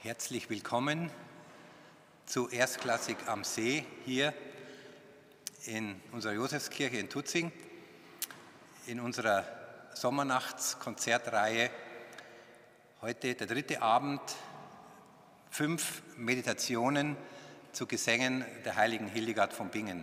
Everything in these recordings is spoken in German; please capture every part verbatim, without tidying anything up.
Herzlich willkommen zu Erstklassig am See hier in unserer Josefskirche in Tutzing, in unserer Sommernachtskonzertreihe. Heute der dritte Abend, fünf Meditationen zu Gesängen der heiligen Hildegard von Bingen.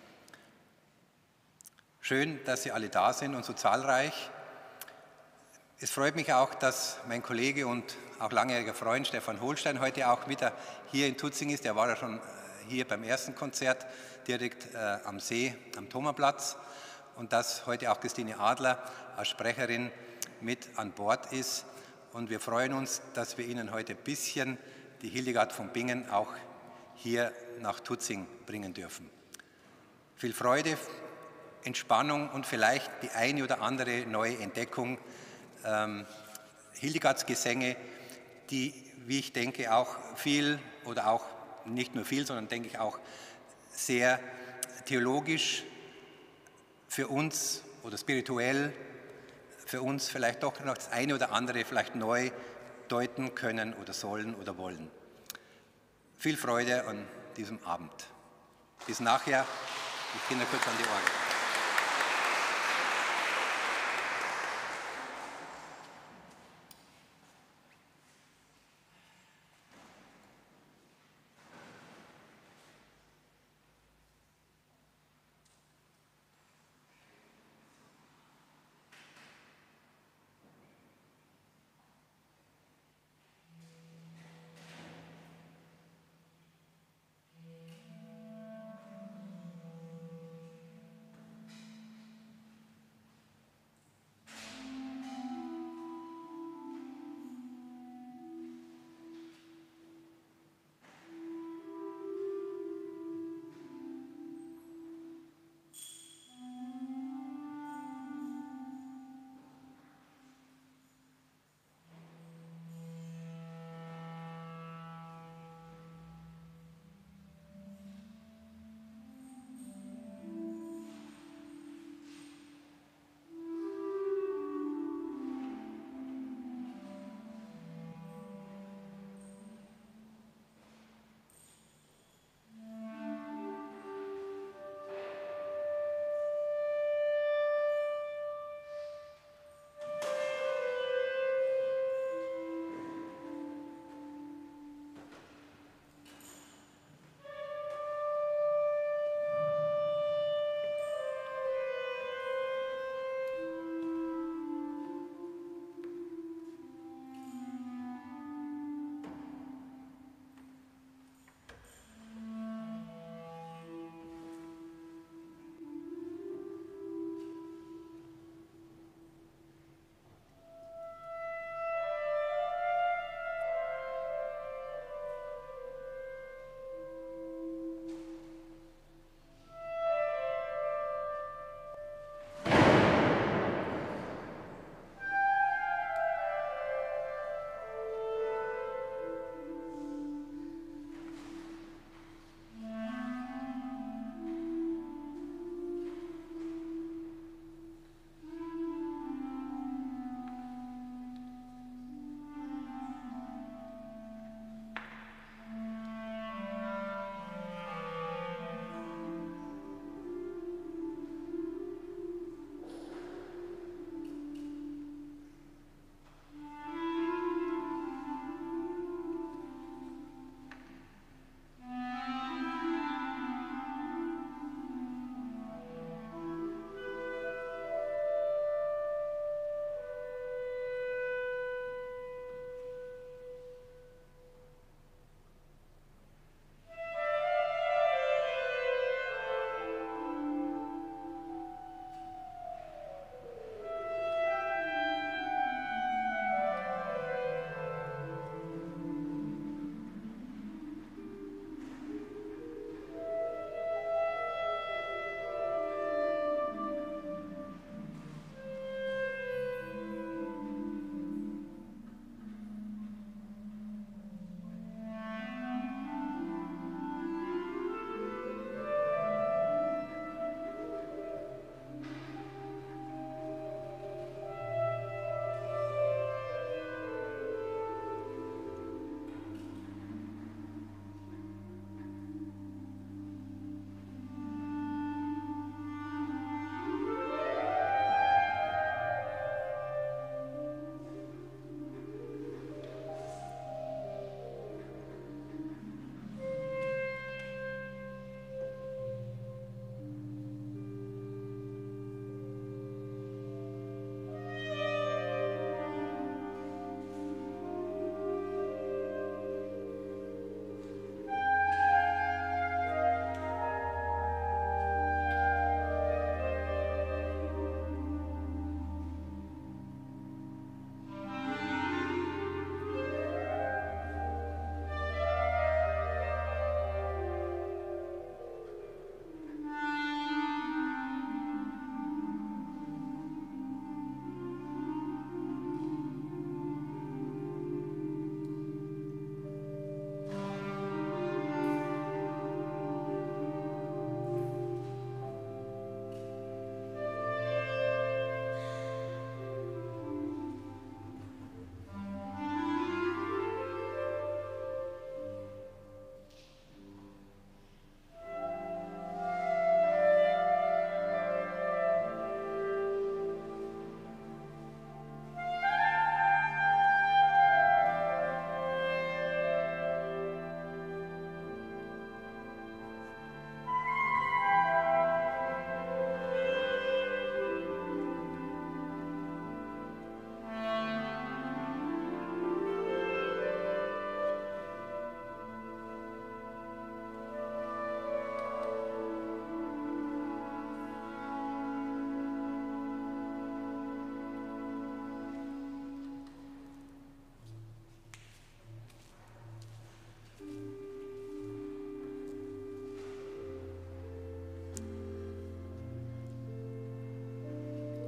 Schön, dass Sie alle da sind und so zahlreich. Es freut mich auch, dass mein Kollege und auch langjähriger Freund Stefan Holstein heute auch wieder hier in Tutzing ist. Der war ja schon hier beim ersten Konzert direkt äh, am See, am Thomaplatz. Und dass heute auch Christine Adler als Sprecherin mit an Bord ist. Und wir freuen uns, dass wir Ihnen heute ein bisschen die Hildegard von Bingen auch hier nach Tutzing bringen dürfen. Viel Freude, Entspannung und vielleicht die eine oder andere neue Entdeckung ähm, Hildegards Gesänge, die, wie ich denke, auch viel oder auch nicht nur viel, sondern denke ich auch sehr theologisch für uns oder spirituell für uns vielleicht doch noch das eine oder andere vielleicht neu deuten können oder sollen oder wollen. Viel Freude an diesem Abend. Bis nachher. Die Kinder kurz an die Orgel.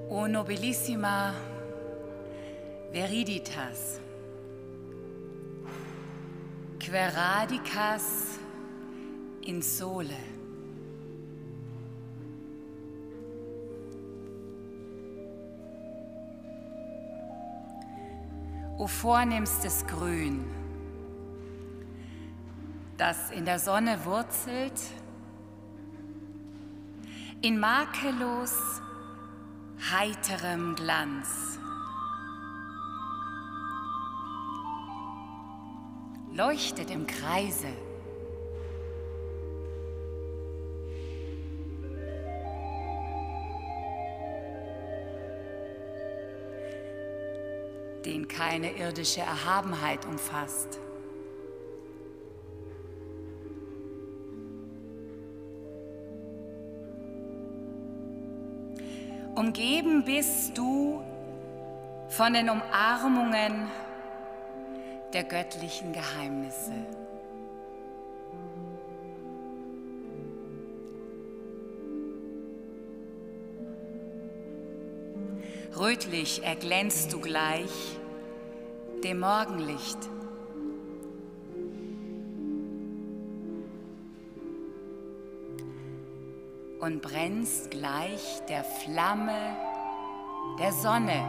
O nobilissima Viriditas, quae radicas in sole. O vornehmstes Grün, das in der Sonne wurzelt, in makellos heiterem Glanz. Leuchtet im Kreise. Den keine irdische Erhabenheit umfasst. Umgeben bist du von den Umarmungen der göttlichen Geheimnisse. Rötlich erglänzt du gleich dem Morgenlicht. Und brennst gleich der Flamme der Sonne.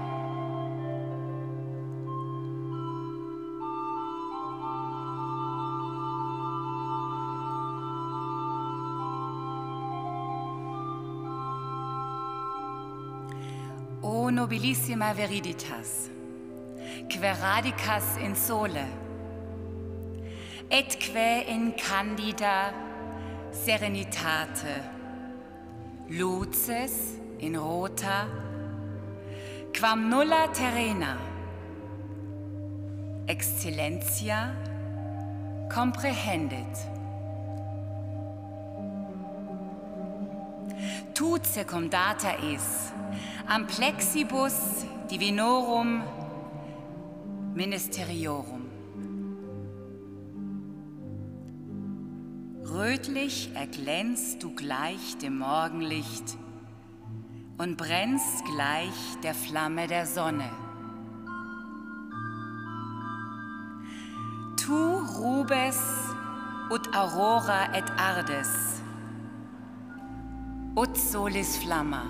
O nobilissima Viriditas, quae radicas in sole, et quae in candida serenitate, luces in rota, quam nulla terrena, excellentia comprehendit. Tut secundata is, amplexibus divinorum ministeriorum. Rötlich erglänzt du gleich dem Morgenlicht und brennst gleich der Flamme der Sonne. Tu rubes ut aurora et ardes, ut solis flamma.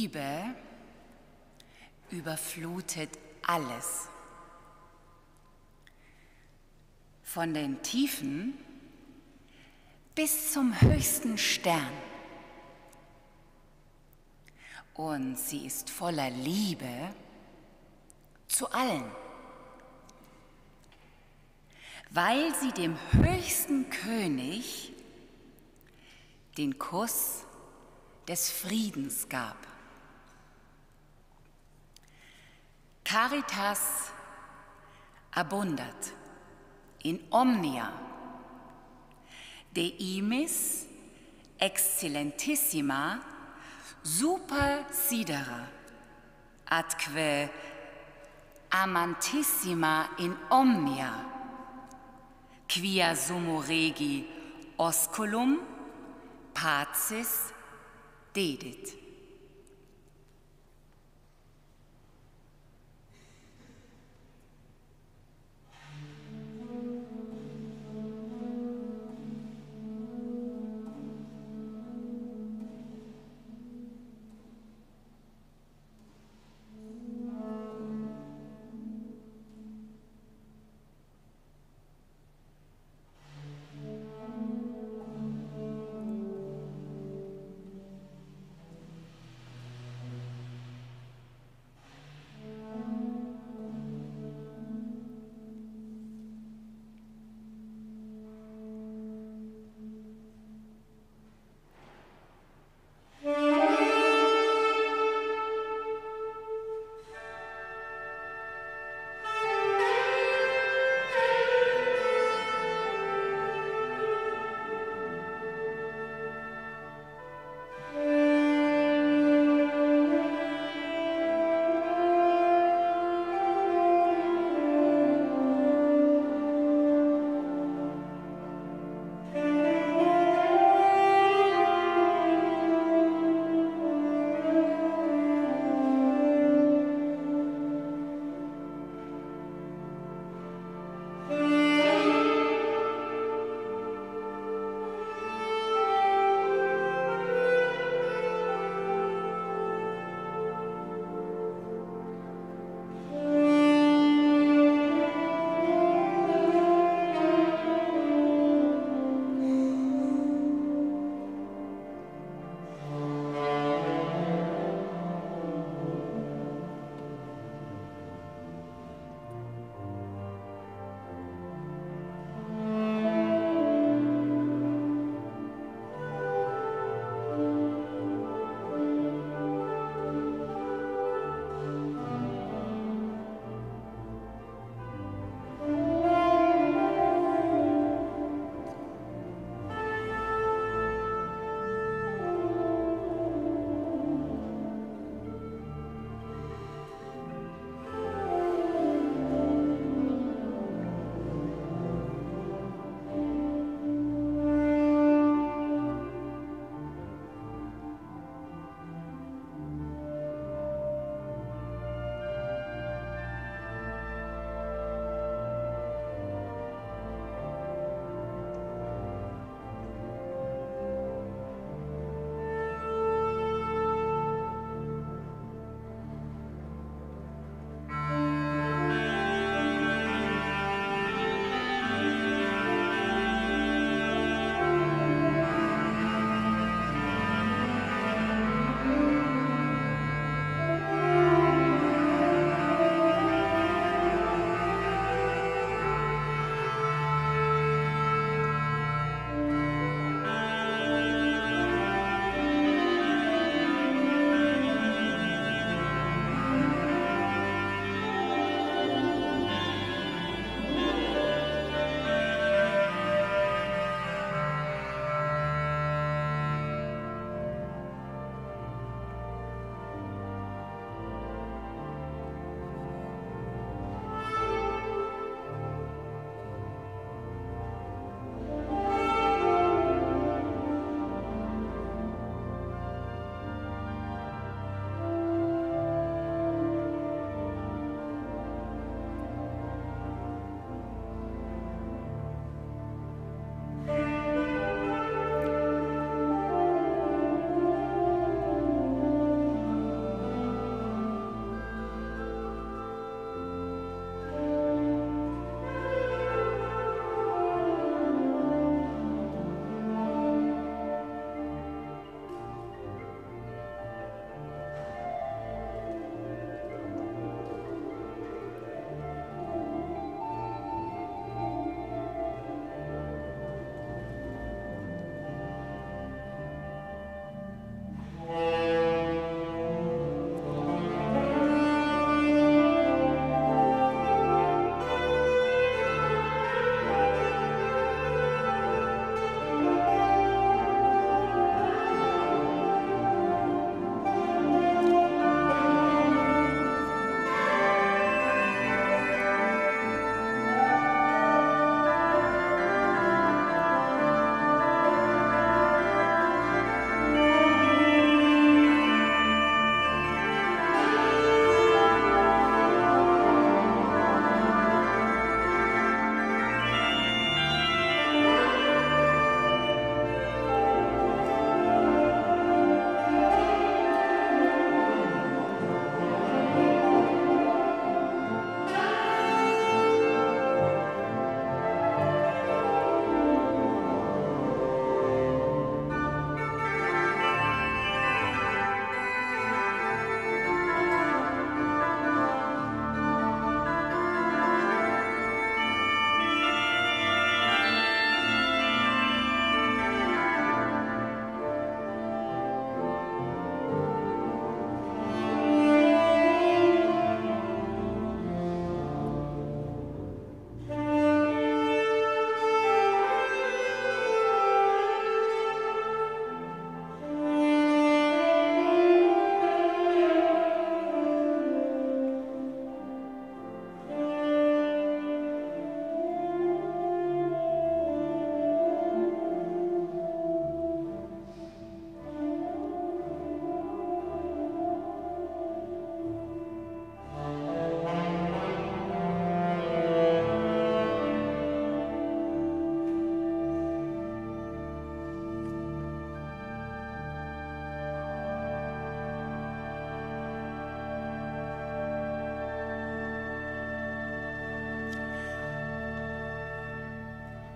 Liebe überflutet alles. Von den Tiefen bis zum höchsten Stern. Und sie ist voller Liebe zu allen, weil sie dem höchsten König den Kuss des Friedens gab. Caritas abundat in omnia de imis excellentissima super sidera atque amantissima in omnia quia sumo regi osculum pacis dedit.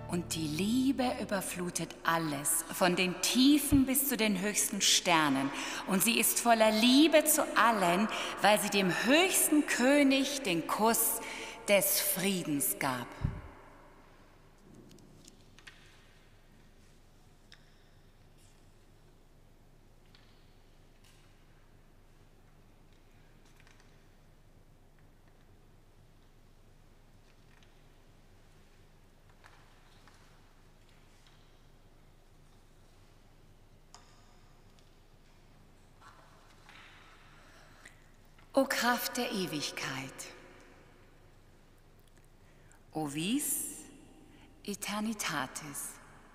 Und die Liebe überflutet alles, von den Tiefen bis zu den höchsten Sternen. Und sie ist voller Liebe zu allen, weil sie dem höchsten König den Kuss des Friedens gab. O Kraft der Ewigkeit, o vis Eternitatis,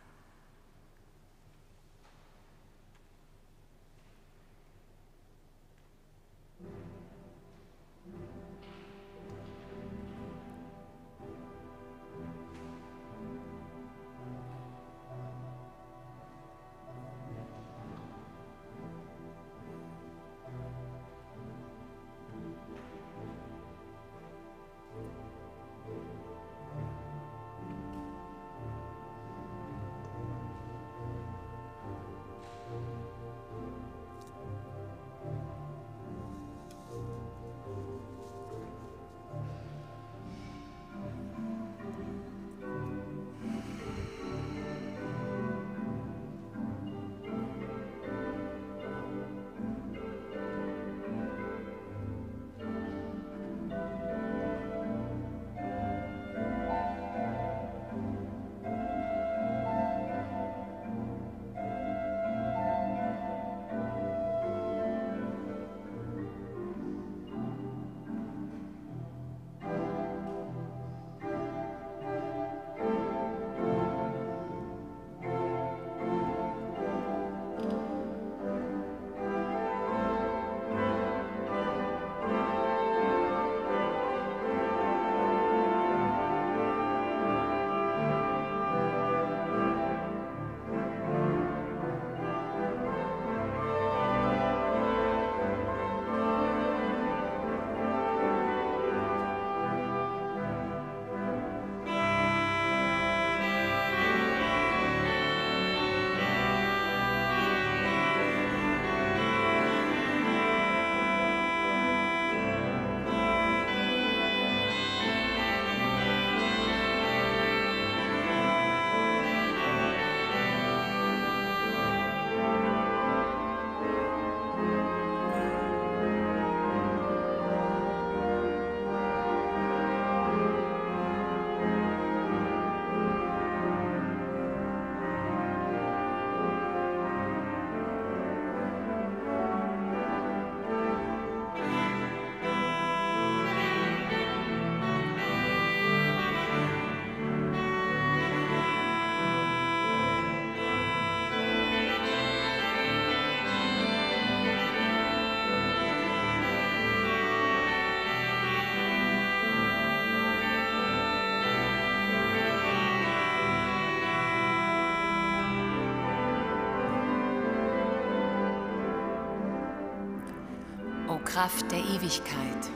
o Kraft der Ewigkeit,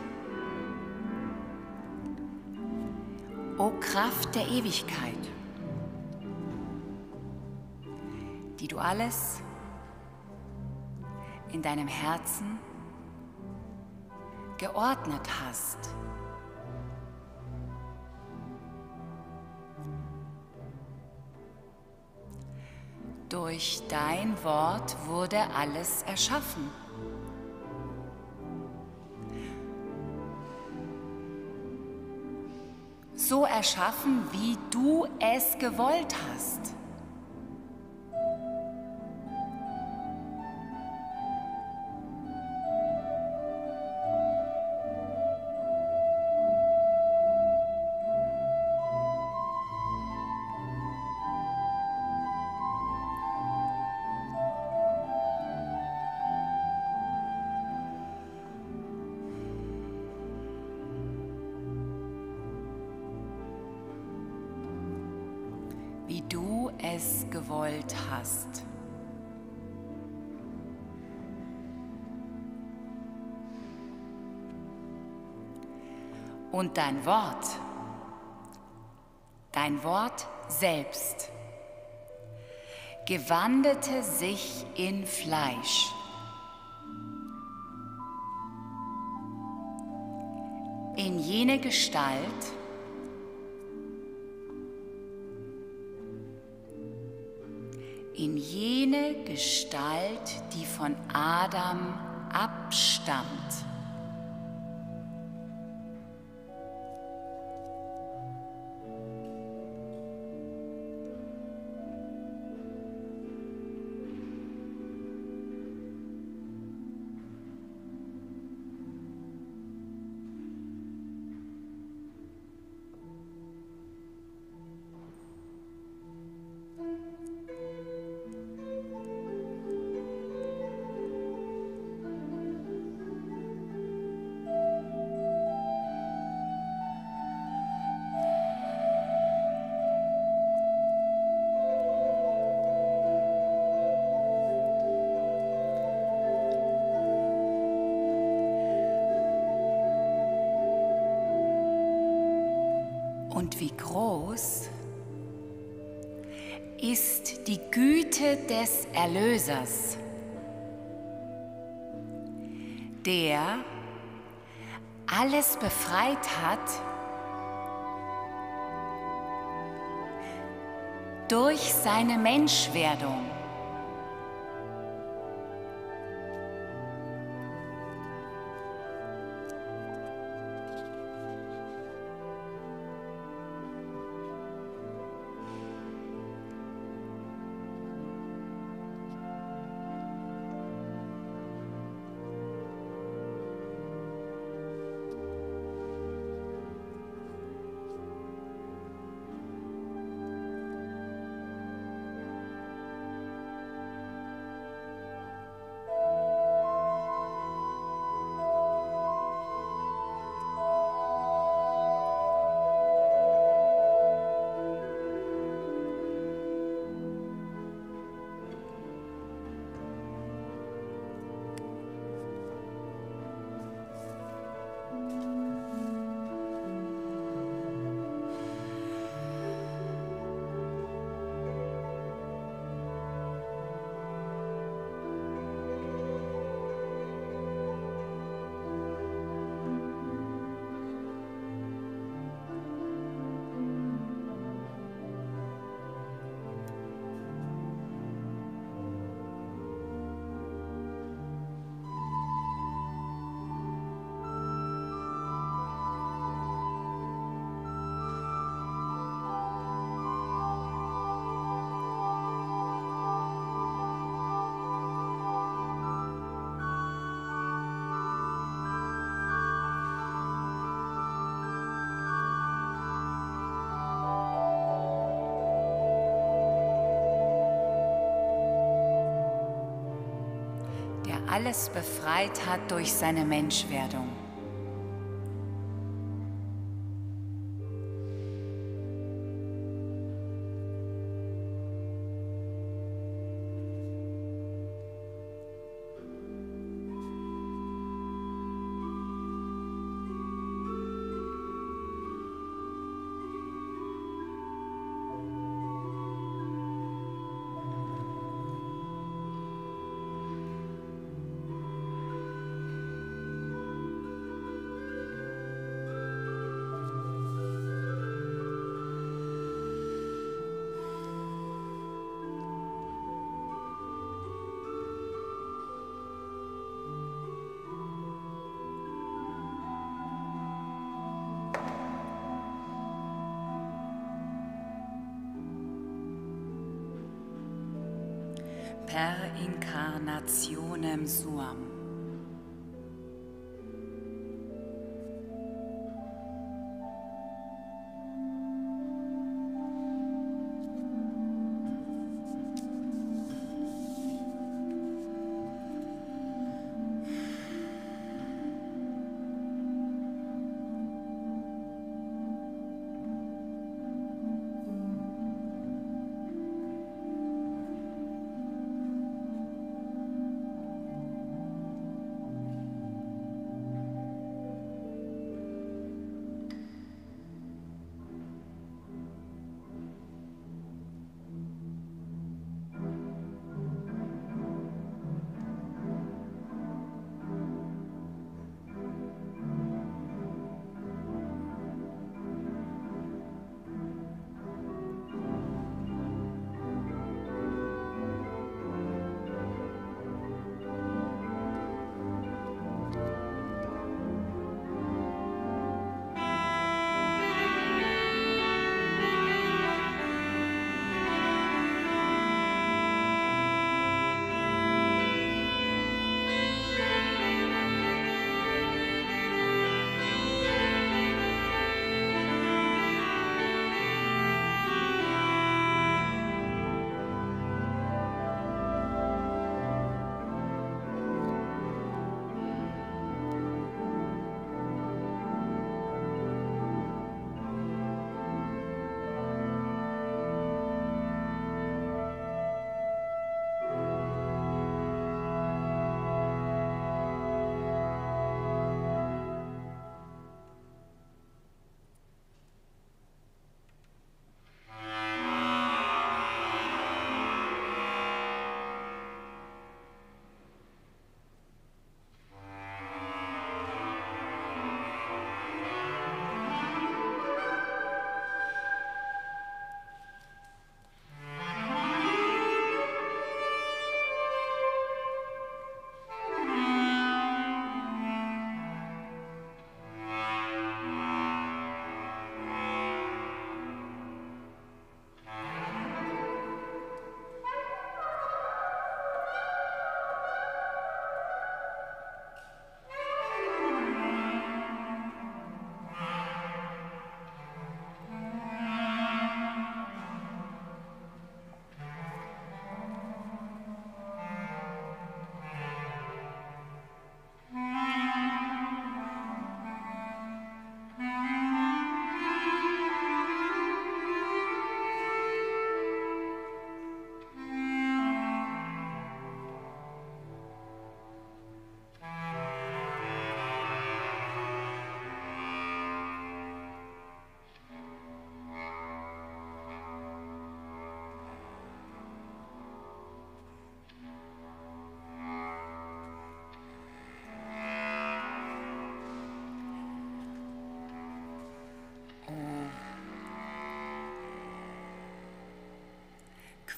o Kraft der Ewigkeit, die du alles in deinem Herzen geordnet hast. Durch dein Wort wurde alles erschaffen. So erschaffen, wie du es gewollt hast. Wie du es gewollt hast. Und dein Wort, dein Wort selbst, gewandete sich in Fleisch. In jene Gestalt, in jene Gestalt, die von Adam abstammt. Und wie groß ist die Güte des Erlösers, der alles befreit hat durch seine Menschwerdung. Alles befreit hat durch seine Menschwerdung. Per incarnationem suam.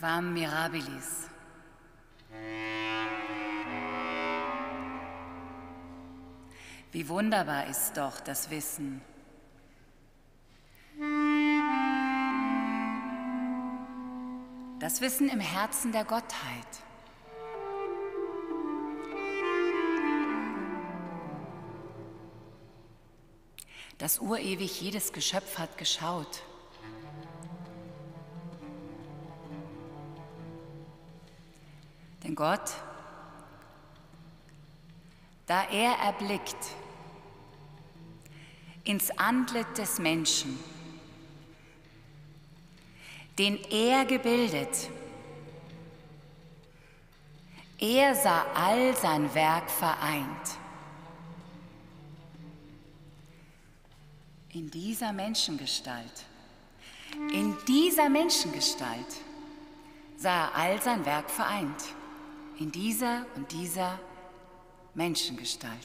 Quam mirabilis. Wie wunderbar ist doch das Wissen. Das Wissen im Herzen der Gottheit. Das urewig jedes Geschöpf hat geschaut. Denn Gott, da er erblickt ins Antlitz des Menschen, den er gebildet, er sah all sein Werk vereint. In dieser Menschengestalt, in dieser Menschengestalt sah er all sein Werk vereint. In dieser und dieser Menschengestalt.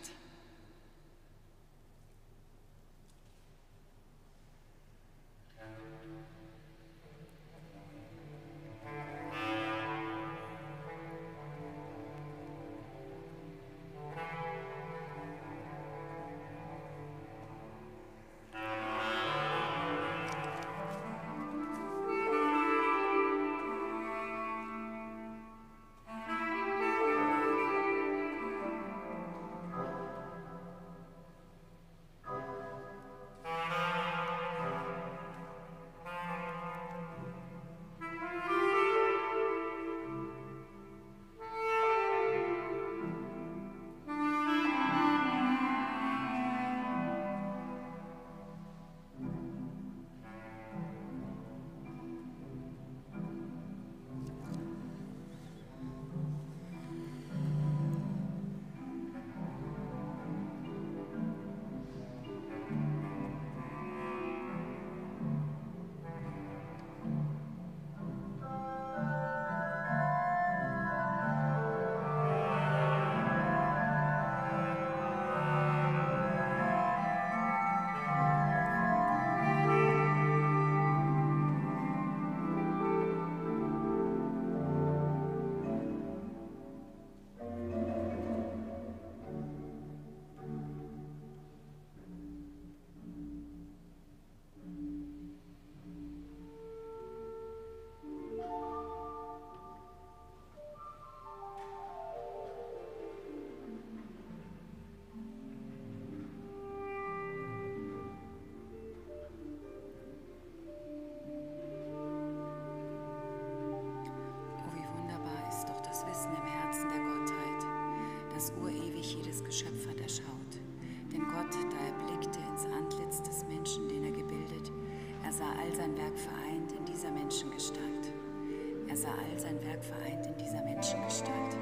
Geschöpf hat erschaut. Denn Gott, da er blickte ins Antlitz des Menschen, den er gebildet, er sah all sein Werk vereint in dieser Menschengestalt. Er sah all sein Werk vereint in dieser Menschengestalt.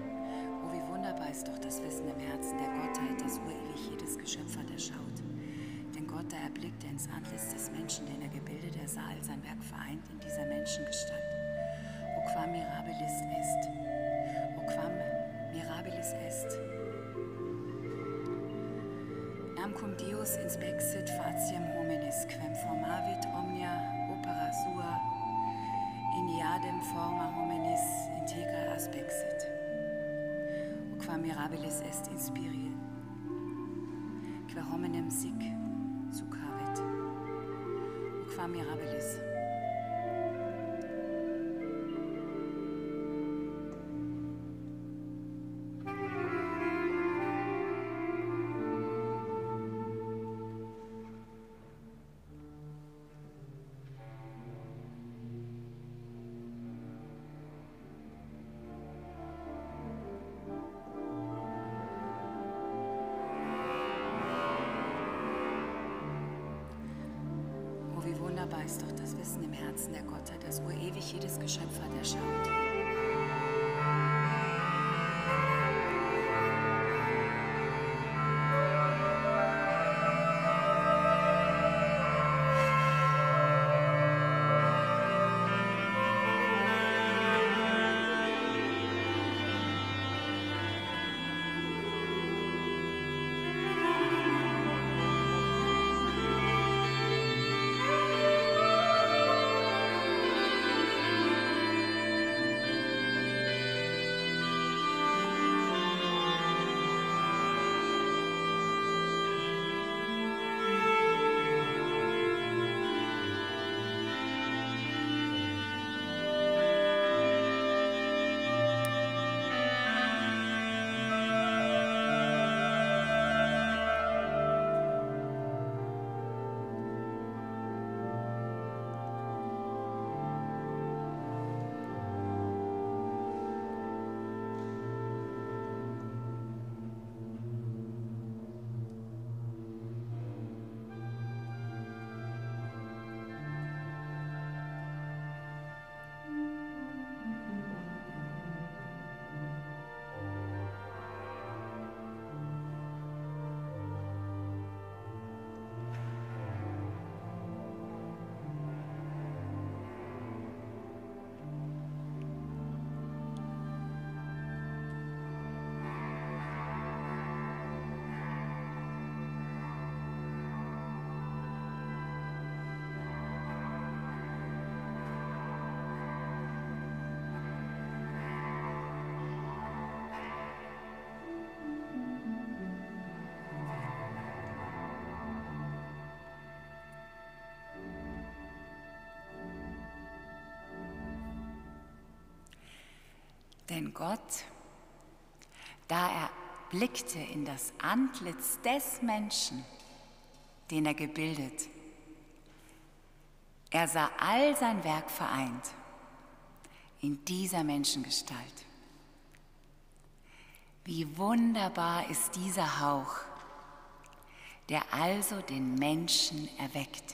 Oh, wie wunderbar ist doch das Wissen im Herzen der Gottheit, das urewig jedes Geschöpf hat erschaut. Denn Gott, da er blickte ins Antlitz des Menschen, den er gebildet, er sah all sein Werk vereint in dieser Menschengestalt. O quam mirabilis est, o quam mirabilis est. Namcum Deus inspexit faciam hominis, quem formavit omnia opera sua, in iadem forma hominis integra aspexit. O quam mirabilis est inspiri, quae hominem sic succavit. O quam mirabilis. Wunderbar ist doch das Wissen im Herzen der Gottheit, das urewig jedes Geschöpf hat erschaut. Denn Gott, da er blickte in das Antlitz des Menschen, den er gebildet, er sah all sein Werk vereint in dieser Menschengestalt. Wie wunderbar ist dieser Hauch, der also den Menschen erweckte.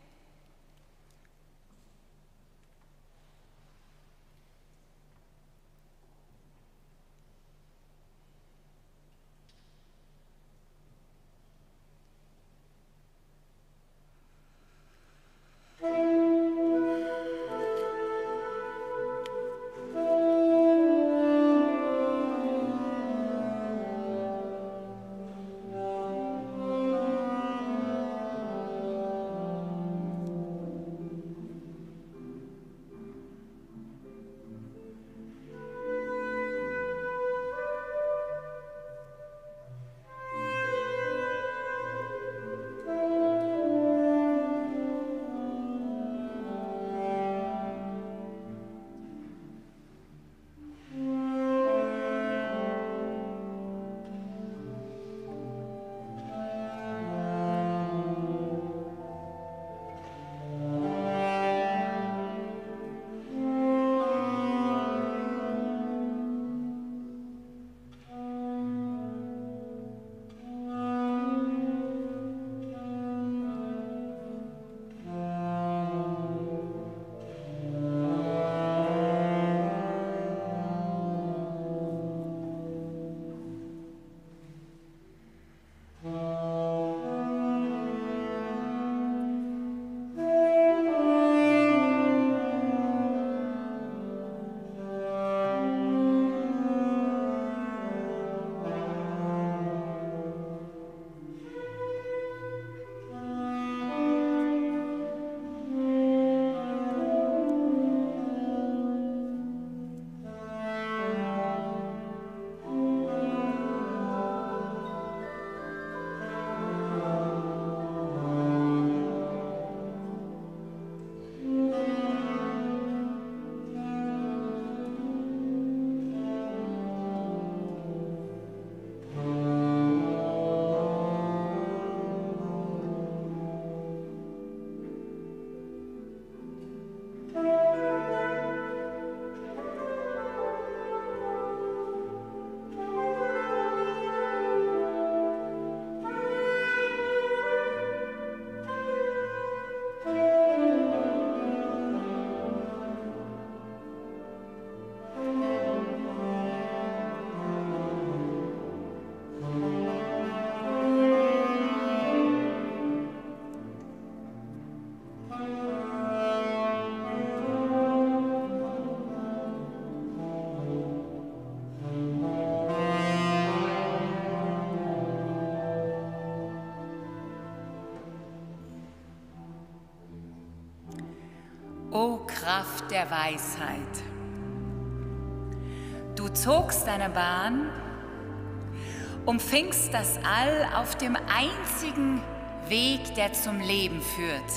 O Kraft der Weisheit, du zogst deine Bahn, umfingst das All auf dem einzigen Weg, der zum Leben führt.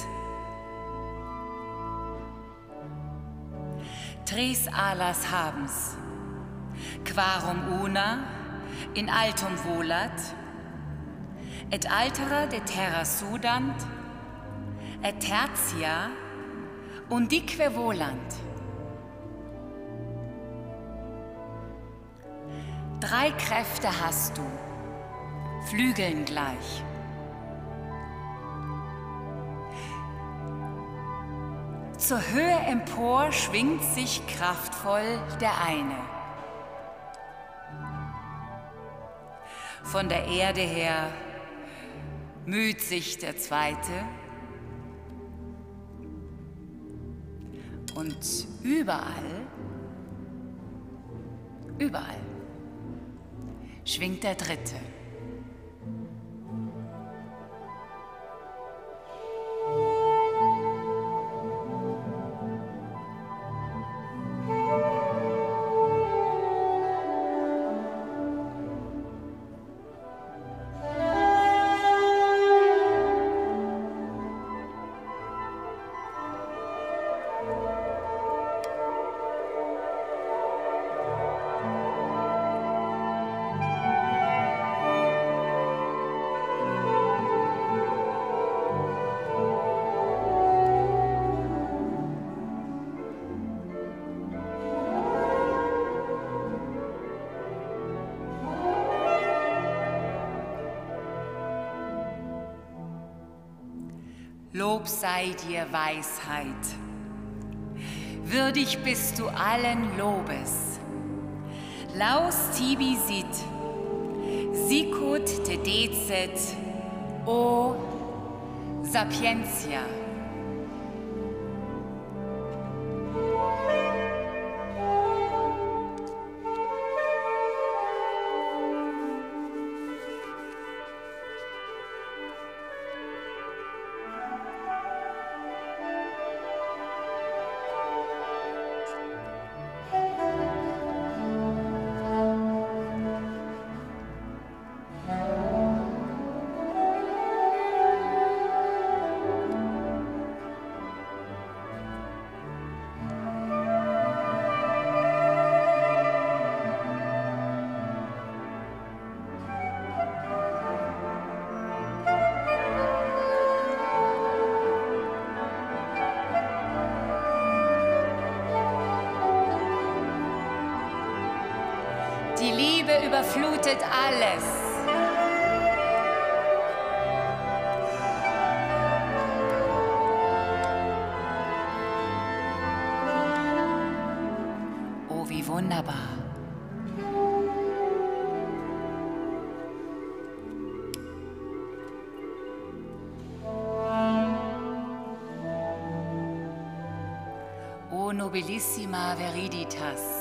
Tres alas habens, quarum una, in altum volat, et altera de terra sudant, et tertia undique volant. Drei Kräfte hast du, Flügeln gleich. Zur Höhe empor schwingt sich kraftvoll der eine. Von der Erde her müht sich der zweite. Und überall, überall schwingt der Dritte. Lob sei dir, Weisheit. Würdig bist du allen Lobes. Laus tibi sit, sicut te decet, o sapientia. Die Liebe überflutet alles. Oh, wie wunderbar. O nobilissima Veriditas.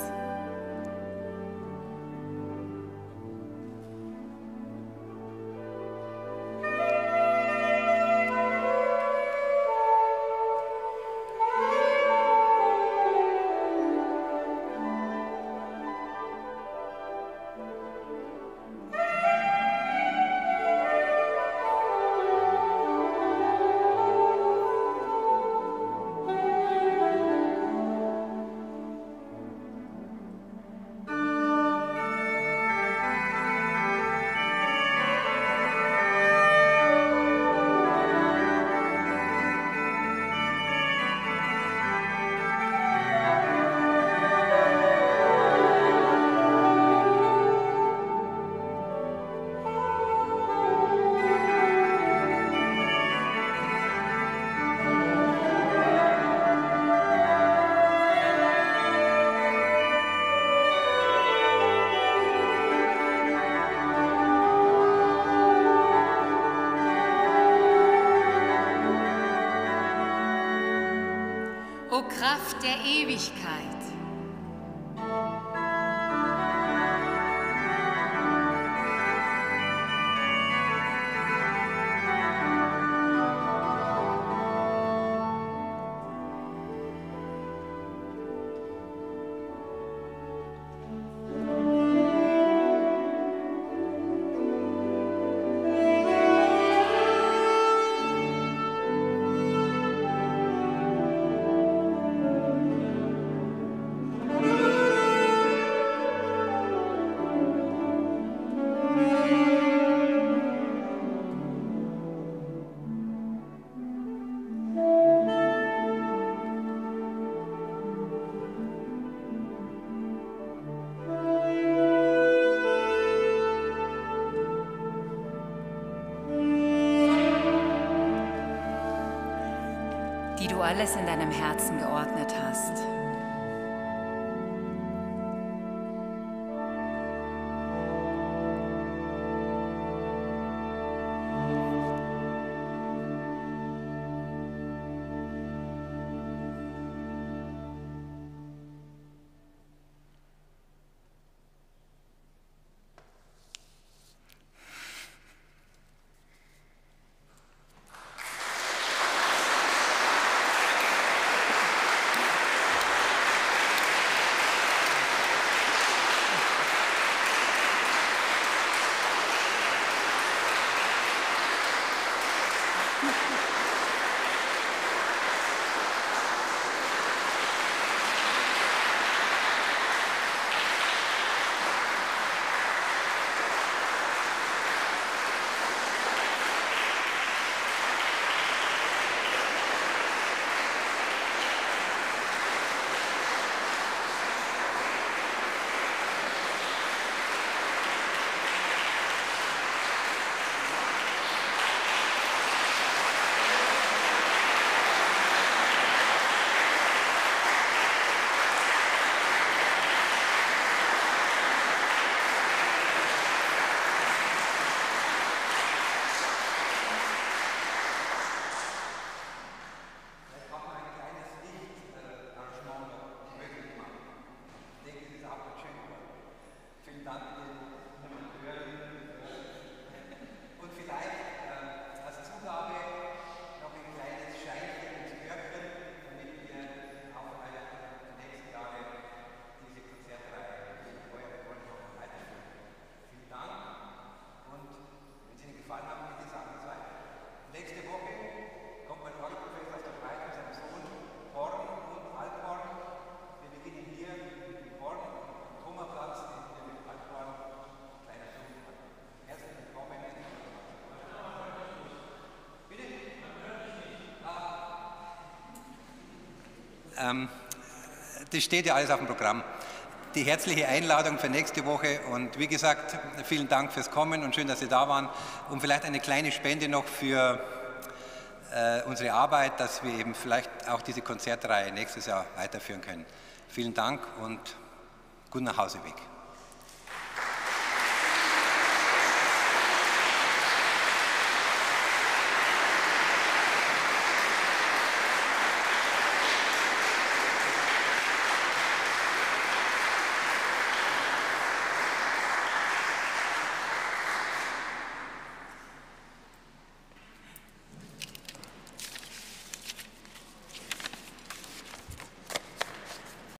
O Kraft der Ewigkeit. Die du alles in deinem Herzen geordnet hast. Ähm, das steht ja alles auf dem Programm. Die herzliche Einladung für nächste Woche und wie gesagt, vielen Dank fürs Kommen und schön, dass Sie da waren. Und vielleicht eine kleine Spende noch für äh, unsere Arbeit, dass wir eben vielleicht auch diese Konzertreihe nächstes Jahr weiterführen können. Vielen Dank und guten Nachhauseweg.